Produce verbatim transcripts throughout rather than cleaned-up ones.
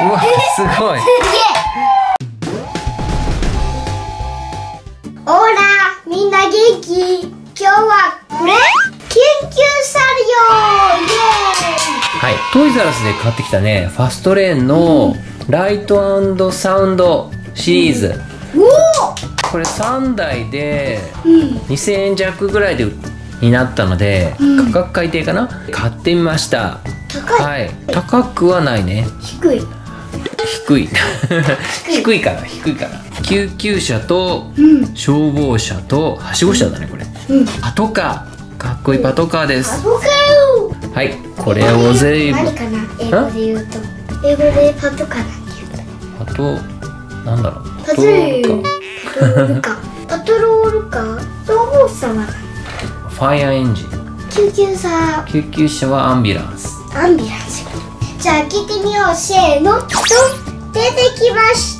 うわすごい。 オーラみんな元気？今日はこれ緊急車両イエーイ。 はい、トイザらスで買ってきたね、ファストレーンのライト&サウンドシリーズ、 うん、おおこれさんだいでうんにせんえん弱ぐらいでになったので、 うん、 価格改定かな、買ってみました。 高い、 はい、高くはないね。 低い低い低いかな、低いかな。救急車とうん消防車とはしご車だねこれ、 うん、 パトカー、かっこいいパトカーです。 パトカー。 はい、これを全部何かな、英語で言うと英語でパトカーなんて言うとパト、なんだろう、 パトルパトロールカーパトロールカー、消防車はファイアエンジン、 救急車、 救急車はアンビランス。 アンビランス。じゃあ開けてみよう。せーの、ドン、出てきました。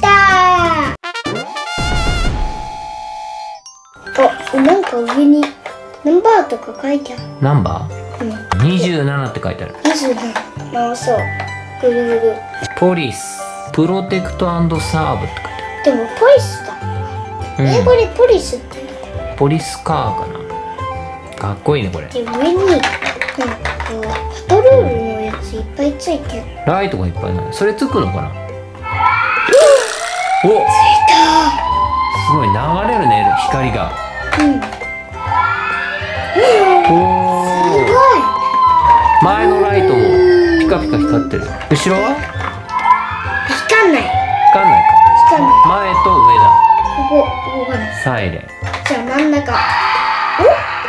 あ、なんか上にナンバーとか書いてある。 ナンバうん、 ーにじゅうななって書いてある。 にじゅうなな回そう。ぐるぐる。 ポリスプロテクト&サーブって書いてあでもポリスだ、 る、 英語でポリスってうん、ポリスカーかな。かっこいいねこれ。 で、上になんかこうパトロールのやついっぱいついてる。 ライトがいっぱいない。それつくのかな。お、 ついすごい流れるね、光が。 た。うん、 おすー、 ごい。 前のライトもピカピカ光ってる。後ろは光んない。 光んないか。 光んない。 前と上だ。 ここ動かない。 サイレン。 じゃあ真ん中。お？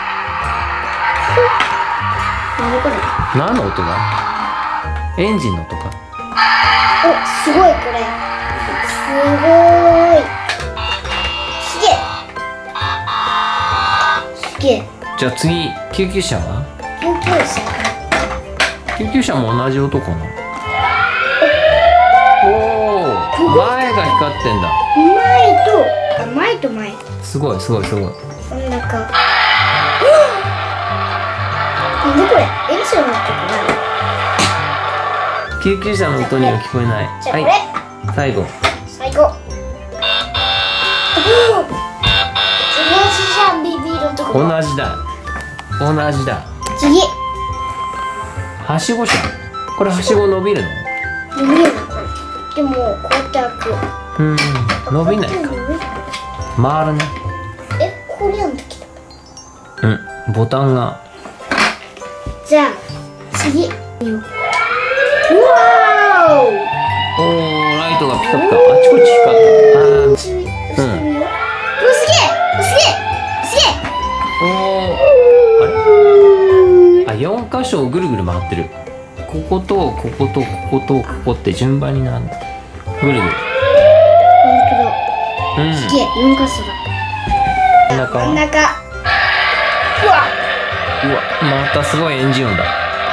何これ？ 何の音だ。エンジンの音か。 お、すごいこれ。すごーい。すげえ。すげえ。 じゃあ次、救急車は。 救急車。 救急車も同じ音かな。おお、前が光ってんだ。 前と、あ、前と前。 すごいすごいすごい。 真ん中。なんでこれ？エンジンの音かな。 救急車の音には聞こえない。 じゃあこれ。 はい、最後。 最後。おお。同じじゃん、ビビるとこ。 同じだ。同じだ。 次。 はしご車。これはしご伸びるの？ 伸びるのこれ。でもこうやって開く。 うん、伸びないか。回るね。 え、これなんだけど。 うん、ボタンが。 じゃあ次。うわーお。 おお、ライトがピカピカ、あちこち光った。あー、 うん。すげえ。すげえ。すげえ。 おお、あれ？あ、よん箇所をぐるぐる回ってる。こことこことこことここって順番になる。ぐるぐる。 本当だ。 うん。 すげえ。四箇所だ。 真ん中は。 真ん中。うわ。 うわ、またすごいエンジン音だ。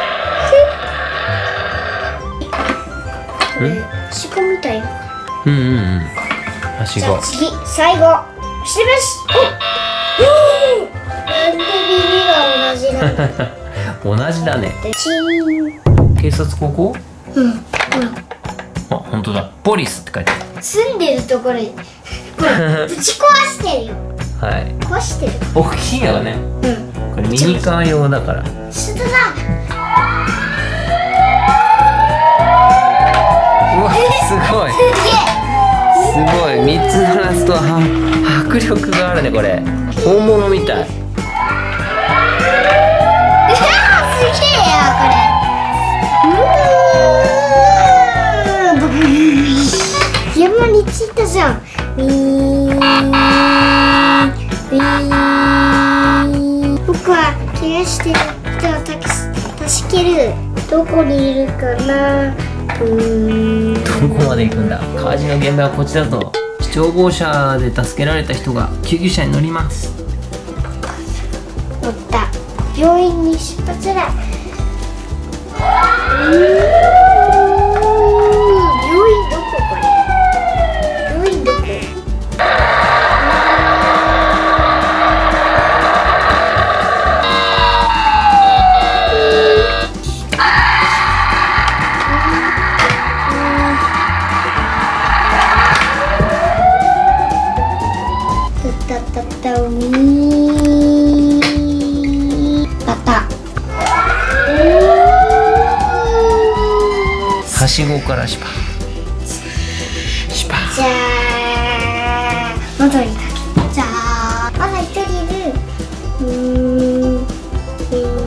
これはしごみたいな。 うんうんうん。はしご。 じゃあ次、最後。してます。お。なんで耳が同じなんだ。 同じだね。 チーン。 警察ここ？ うん。ほら。 あ、本当だ。ポリスって書いてある。 住んでるところに。これぶち壊してるよ。 はい。 壊してる。 大きいよね。 うん。 これミニカー用だから。 下だ。 うわ、すごい。 すげえ。 すごい。三つ鳴らすとは迫力があるねこれ。本物みたい。 うわー、すげえやこれ。うーん。山に着いたじゃん。ウィーン。ウィーン。僕は怪我してる人をたく助ける。どこにいるかな。うーん。 どこまで行くんだ。火事の現場はこっちだと。消防車で助けられた人が救急車に乗ります。 乗った。病院に出発だ。うーん。病院どここれ。病院どこ。 はしごからシュパシュパ。 じゃあ喉にかける。じゃあまだ一人いる。うーんうーん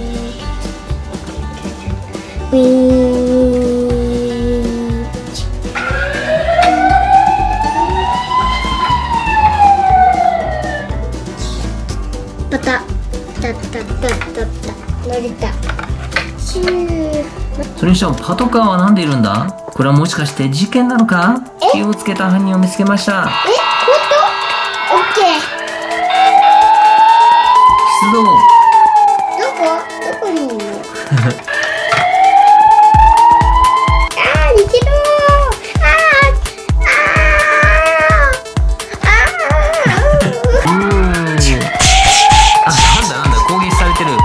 ウィーン。パタタタタタタ乗れた。シュー。 それにしてもパトカーはなんでいるんだ？これはもしかして事件なのか？気をつけた犯人を見つけました。 え、本当？オッケー。 出動。 どこ？どこにいるの？ああ、逃げろー。ああ、ああ、あうーん。あ、なんだなんだ、攻撃されてる。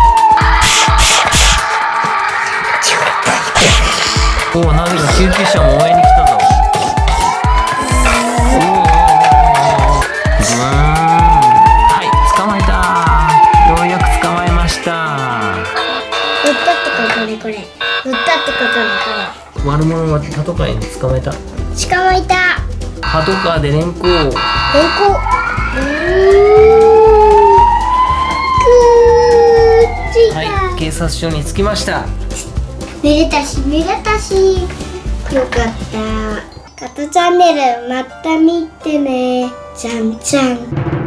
おお、なぜか救急車も応援に来たぞ。おお、ズーン。はい、捕まえた。ようやく捕まえました。 乗ったってことね、これ。乗ったってことね、これ。 悪者はパトカーに捕まえた。 捕まえた。 パトカーで連行。 連行。うーん。くー、着いた。 はい、警察署に着きました。 めでたしめでたし。よかった。カトチャンネルまた見てね。じゃんじゃん。